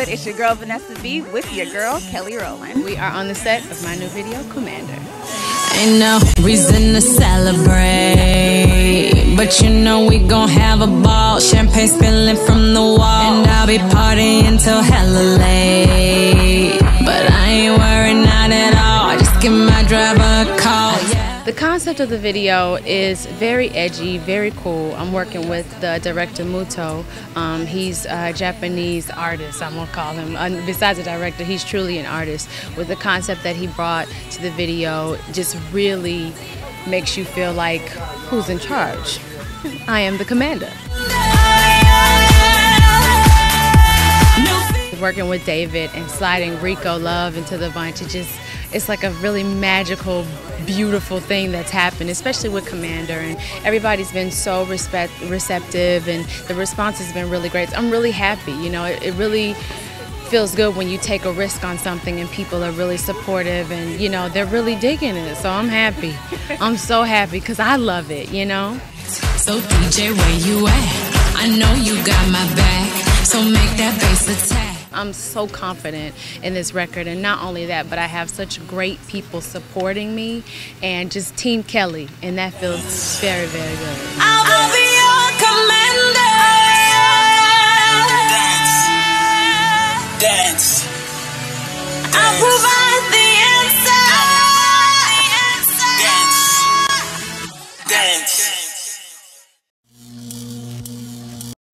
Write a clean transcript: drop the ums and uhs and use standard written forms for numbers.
HipHollywood. It's your girl Vanessa B with your girl Kelly Rowland. We are on the set of my new video, Commander. Ain't no reason to celebrate, but you know we gon' have a ball. Champagne spilling from the wall, and I'll be partying till hella late. But I ain't worried, not at all. Just give my driver a call. The concept of the video is very edgy, very cool. I'm working with the director Muto. He's a Japanese artist, I'm gonna call him. Besides a director, he's truly an artist. With the concept that he brought to the video, just really makes you feel like, who's in charge? I am the commander. Working with David and sliding Rico Love into the bunch, it's like a really magical, beautiful thing that's happened, especially with Commander, and everybody's been so receptive, and the response has been really great. I'm really happy, you know, it really feels good when you take a risk on something and people are really supportive and, you know, they're really digging it, so I'm happy. I'm so happy because I love it, you know? So DJ, where you at? I know you got my back, so make that bass attack. I'm so confident in this record, and not only that, but I have such great people supporting me, and just Team Kelly, and that feels very, very good. I'll be your commander.